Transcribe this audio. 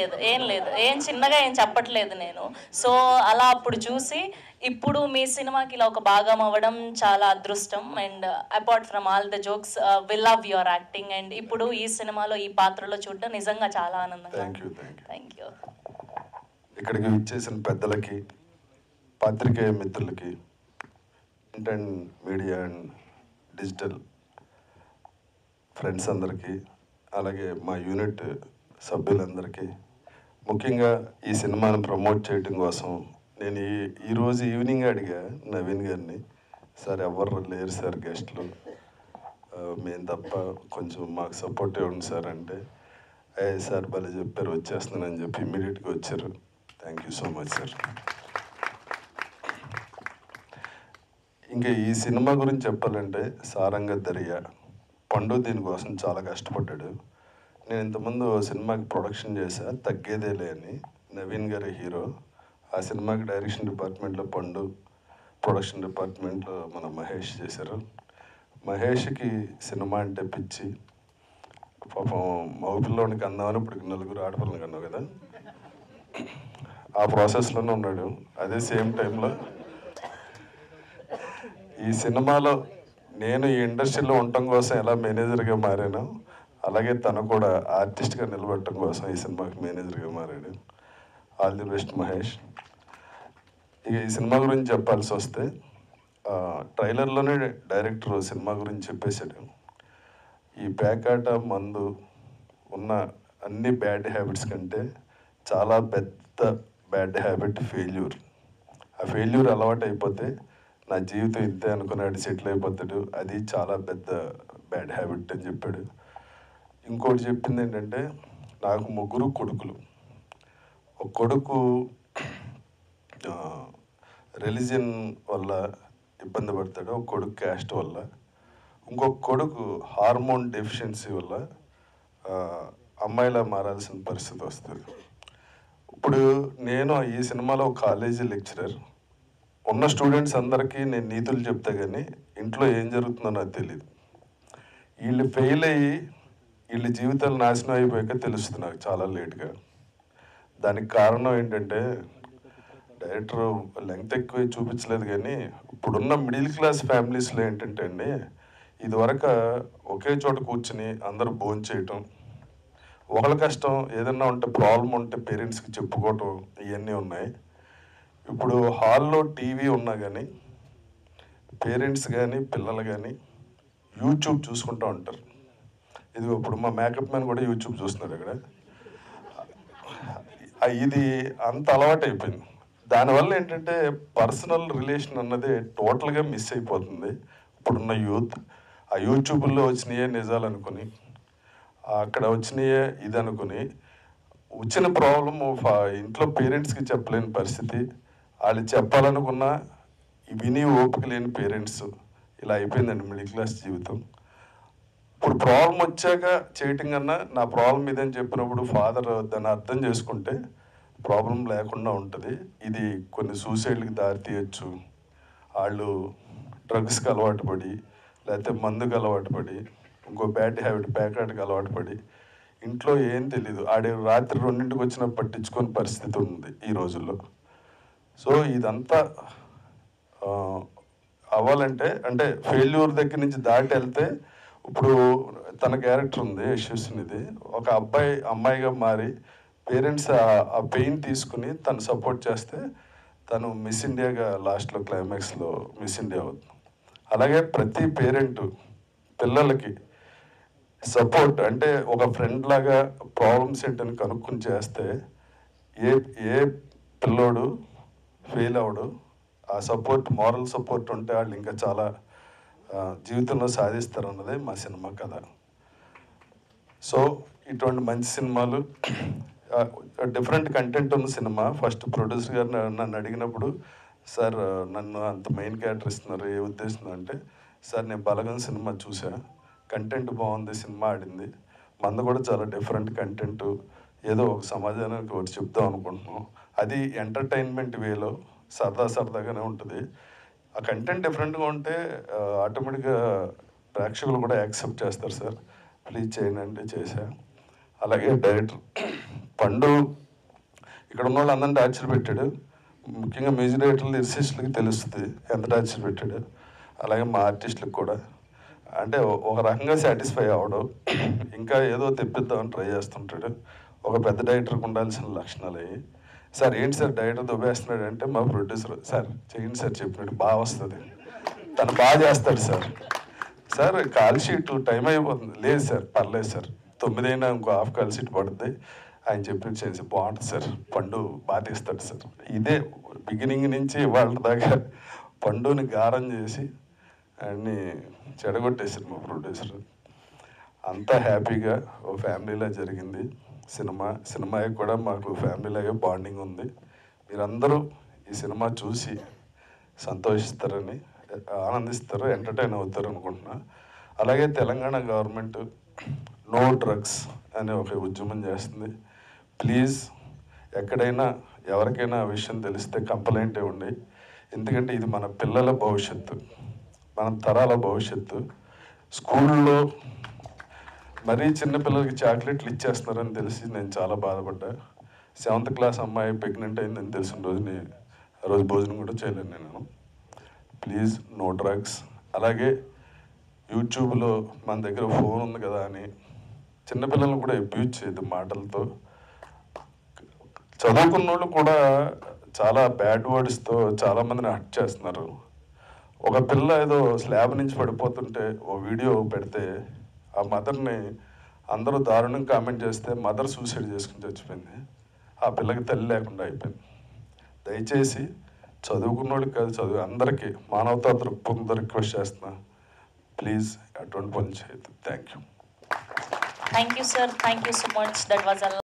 ఏం చిన్నగా ఏం చెప్పట్లేదు నేను. సో అలా అప్పుడు చూసి ఇప్పుడు మీ సినిమాకి ఇలా ఒక భాగం అవ్వడం చాలా అదృష్టం. And apart from all the jokes, we love your acting. అండ్ ఇప్పుడు ఈ సినిమాలో ఈ పాత్రలో చూడడం నిజంగా చాలా ఆనందంగా. Thank you. ఇక్కడికి విచ్చేసిన పెద్దలకి, పాత్రికేయ మిత్రులకి, print and media and digital friends అందరికీ, అలాగే మా యూనిట్ సభ్యులందరికీ, ముఖ్యంగా ఈ సినిమాను ప్రమోట్ చేయడం కోసం నేను ఈరోజు ఈవినింగ్ అడిగా నవీన్ గారిని, సార్ ఎవరు లేరు సార్ గెస్ట్లు, మేము తప్ప కొంచెం మాకు సపోర్ట్ ఇవ్వండి సార్ అంటే, సార్ భలే చెప్పారు వచ్చేస్తున్నానని చెప్పి ఇమీడియట్గా వచ్చారు. Thank you so much sir. ఇంకా ఈ సినిమా గురించి చెప్పాలంటే సారంగ దర్యా పండు దీనికోసం చాలా కష్టపడ్డాడు. నేను ఇంతకుముందు సినిమాకి ప్రొడక్షన్ చేశా తగ్గేదేలే అని, నవీన్ గారి హీరో. ఆ సినిమాకి డైరెక్షన్ డిపార్ట్మెంట్లో పండు, ప్రొడక్షన్ డిపార్ట్మెంట్లో మన మహేష్ చేశారు. మహేష్కి సినిమా అంటే పిచ్చి. పాపం మగపిల్లోనికి అందామని ఇప్పుడు నలుగురు ఆడపిల్లలు కన్నావు కదా, ఆ ప్రాసెస్లోనే ఉన్నాడు. అదే సేమ్ టైంలో ఈ సినిమాలో నేను ఈ ఇండస్ట్రీలో ఉండటం కోసం ఎలా మేనేజర్గా మారానో, అలాగే తను కూడా ఆర్టిస్ట్గా నిలబడటం కోసం ఈ సినిమాకి మేనేజర్గా మారాడు. All the best Mahesh. ఇక ఈ సినిమా గురించి చెప్పాల్సి వస్తే, ట్రైలర్లోనే డైరెక్టర్ సినిమా గురించి చెప్పేశాడు. ఈ పేకాట, మందు ఉన్న అన్ని బ్యాడ్ హ్యాబిట్స్ కంటే చాలా పెద్ద బ్యాడ్ హ్యాబిట్ ఫెయిల్యూర్. ఆ ఫెయిల్యూర్ అలవాటు అయిపోతే నా జీవితం ఇంతే అనుకున్నాడు, సెటిల్ అయిపోతాడు, అది చాలా పెద్ద బ్యాడ్ హ్యాబిట్ అని చెప్పాడు. ఇంకోటి చెప్పింది ఏంటంటే, నాకు 3 కొడుకులు. ఒక కొడుకు రిలీజియన్ వల్ల ఇబ్బంది పడతాడు, ఒక కొడుకు క్యాస్ట్ వల్ల, ఇంకొక కొడుకు హార్మోన్ డెఫిషియన్సీ వల్ల అమ్మాయిలా మారాల్సిన పరిస్థితి వస్తుంది. ఇప్పుడు నేను ఈ సినిమాలో కాలేజీ లెక్చరర్. ఉన్న స్టూడెంట్స్ అందరికీ నేను నీతులు చెప్తే కానీ ఇంట్లో ఏం జరుగుతుందో నాకు తెలియదు. వీళ్ళు ఫెయిల్ అయ్యి వీళ్ళ జీవితాలు నాశనం అయిపోయాక తెలుస్తుంది నాకు చాలా లేట్గా. దానికి కారణం ఏంటంటే, డైరెక్టర్ లెంగ్త్ ఎక్కువ చూపించలేదు కానీ ఇప్పుడున్న మిడిల్ క్లాస్ ఫ్యామిలీస్లో ఏంటంటే అండి, ఇదివరకు ఒకే చోట కూర్చుని అందరూ భోజనం చేయటం, ఒకళ్ళ కష్టం ఏదన్నా ఉంటే ప్రాబ్లం ఉంటే పేరెంట్స్కి చెప్పుకోవటం, ఇవన్నీ ఉన్నాయి. ఇప్పుడు హాల్లో టీవీ ఉన్నా కానీ పేరెంట్స్ కానీ పిల్లలు కానీ యూట్యూబ్ చూసుకుంటూ ఉంటారు. ఇది ఇప్పుడు మా మేకప్ మ్యాన్ కూడా యూట్యూబ్ చూస్తున్నాడు ఇక్కడ. ఇది అంత అలవాటు అయిపోయింది. దానివల్ల ఏంటంటే పర్సనల్ రిలేషన్ అన్నది టోటల్గా మిస్ అయిపోతుంది ఇప్పుడున్న యూత్. ఆ యూట్యూబ్లో వచ్చినాయే నిజాలు అనుకుని, అక్కడ వచ్చినాయే ఇది అనుకుని, వచ్చిన ప్రాబ్లము ఇంట్లో పేరెంట్స్కి చెప్పలేని పరిస్థితి, వాళ్ళు చెప్పాలనుకున్నా విని ఓపిక లేని పేరెంట్స్, ఇలా అయిపోయిందండి మిడిల్ క్లాస్ జీవితం. ఇప్పుడు ప్రాబ్లం వచ్చాక చేయటం కన్నా నా ప్రాబ్లం ఇదని చెప్పినప్పుడు ఫాదర్ దాన్ని అర్థం చేసుకుంటే ప్రాబ్లం లేకుండా ఉంటుంది. ఇది కొన్ని సూసైడ్కి దారి తీయచ్చు. వాళ్ళు డ్రగ్స్కి అలవాటు పడి, లేకపోతే మందుకు అలవాటు పడి, ఇంకో బ్యాడ్ హ్యాబిట్ పేకాటకి అలవాటు పడి, ఇంట్లో ఏం తెలీదు, ఆడే రాత్రి 2ంటికి వచ్చినా పట్టించుకొని పరిస్థితి ఉంది ఈ రోజుల్లో. సో ఇదంతా అవ్వాలంటే, అంటే ఫెయిల్యూర్ దగ్గర నుంచి దాటి వెళ్తే, ఇప్పుడు తన క్యారెక్టర్ ఉంది యశస్వినిది, ఒక అబ్బాయి అమ్మాయిగా మారి పేరెంట్స్ ఆ పెయిన్ తీసుకుని తను సపోర్ట్ చేస్తే తను మిస్ ఇండియాగా లాస్ట్లో క్లైమాక్స్లో మిస్ ఇండియా అవుతుంది. అలాగే ప్రతి పేరెంట్ పిల్లలకి సపోర్ట్, అంటే ఒక ఫ్రెండ్ లాగా ప్రాబ్లమ్స్ ఏంటని కనుక్కొని చేస్తే ఏ పిల్లోడు ఫెయిల్ అవడు. ఆ సపోర్ట్, మారల్ సపోర్ట్ ఉంటే వాళ్ళు ఇంకా చాలా జీవితంలో సాధిస్తారు అన్నదే మా సినిమా కథ. సో ఇటువంటి మంచి సినిమాలు, డిఫరెంట్ కంటెంట్ ఉన్న సినిమా. ఫస్ట్ ప్రొడ్యూసర్ గారు నన్ను అడిగినప్పుడు, సార్ నన్ను అంత మెయిన్ క్యారెక్టర్ ఇస్తున్నారు, ఏ ఉద్దేశం అంటే, సార్ నేను బలగం సినిమా చూసా, కంటెంట్ బాగుంది, సినిమా ఆడింది, మంద కూడా చాలా డిఫరెంట్ కంటెంట్, ఏదో ఒక సమాజానికి ఒకటి చెప్దాం అనుకుంటున్నాం, అది ఎంటర్టైన్మెంట్ వేలో సరదాగానే ఉంటుంది. ఆ కంటెంట్ డిఫరెంట్గా ఉంటే ఆటోమేటిక్గా ప్రేక్షకులు కూడా యాక్సెప్ట్ చేస్తారు సార్, ప్లీజ్ చేయండి అంటే చేశా. అలాగే డైరెక్టర్ పండు ఇక్కడ ఉన్న వాళ్ళు అందరిని టార్చర్ పెట్టాడు. ముఖ్యంగా మ్యూజిక్ డైరెక్టర్లు లిరిసిస్టులకి తెలుస్తుంది ఎంత టార్చర్ పెట్టాడు. అలాగే మా ఆర్టిస్టులకు కూడా అంటే ఒక రకంగా సాటిస్ఫై అవ్వడు, ఇంకా ఏదో తెప్పిద్దామని ట్రై చేస్తుంటాడు. ఒక పెద్ద డైరెక్టర్కి ఉండాల్సిన లక్షణాలు అవి. సార్ ఏంటి సార్ డైరెక్టర్ దుబ్బేస్తున్నాడు అంటే మా ప్రొడ్యూసర్ సార్ చేయండి సార్ చెప్పినట్టు బాగా వస్తుంది, తను బాగా చేస్తాడు sir. Sir call sheet time అయిపోతుంది, లేదు సార్ పర్లేదు సార్ 9 అయినా ఇంకో హాఫ్ కాల్ షీట్ పడుతుంది, ఆయన చెప్పినట్టు చేసి బాగుంటుంది సార్, పండు బాగా తీస్తాడు సార్. ఇదే బిగినింగ్ నుంచి వాళ్ళ దాకా పండుని గారం చేసి ఆయన్ని చెడగొట్టేసారు మా ప్రొడ్యూసర్. అంతా హ్యాపీగా ఓ ఫ్యామిలీలా జరిగింది సినిమాకి కూడా మాకు ఫ్యామిలీలాగే బాండింగ్ ఉంది. మీరందరూ ఈ సినిమా చూసి సంతోషిస్తారని, ఆనందిస్తారు, ఎంటర్టైన్ అవుతారు అనుకుంటున్నా. అలాగే తెలంగాణ గవర్నమెంట్ నో డ్రగ్స్ అనే ఒక ఉద్యమం చేస్తుంది. ప్లీజ్ ఎక్కడైనా ఎవరికైనా ఆ విషయం తెలిస్తే కంప్లైంట్ ఇవ్వండి. ఎందుకంటే ఇది మన పిల్లల భవిష్యత్తు, మన తరాల భవిష్యత్తు. స్కూల్లో మరీ చిన్నపిల్లలకి చాక్లెట్లు ఇచ్చేస్తున్నారని తెలిసి నేను చాలా బాధపడ్డా. 7th క్లాస్ అమ్మాయి ప్రెగ్నెంట్ అయిందని తెలిసిన రోజుని ఆ రోజు భోజనం కూడా చేయలేను నేను. Please no drugs. అలాగే యూట్యూబ్లో మన దగ్గర ఫోన్ ఉంది కదా అని చిన్నపిల్లలను కూడా అబ్యూజ్ చేయదు మాటలతో. చదువుకున్న వాళ్ళు కూడా చాలా బ్యాడ్ వర్డ్స్తో చాలామందిని హర్ట్ చేస్తున్నారు. ఒక పిల్ల ఏదో స్లాబ్ నుంచి పడిపోతుంటే ఓ వీడియో పెడితే ఆ మదర్ని అందరూ దారుణంగా కామెంట్ చేస్తే మదర్ సూసైడ్ చేసుకుని చచ్చిపోయింది. ఆ పిల్లకి తల్లి లేకుండా అయిపోయింది. దయచేసి చదువుకున్నోడికి కాదు, చదువు అందరికీ మానవతా దృక్పథంతో రిక్వెస్ట్ చేస్తున్నా, ప్లీజ్ అటువంటి పని చేయొద్దు. Thank you Thank you, sir. Thank you so much. That was a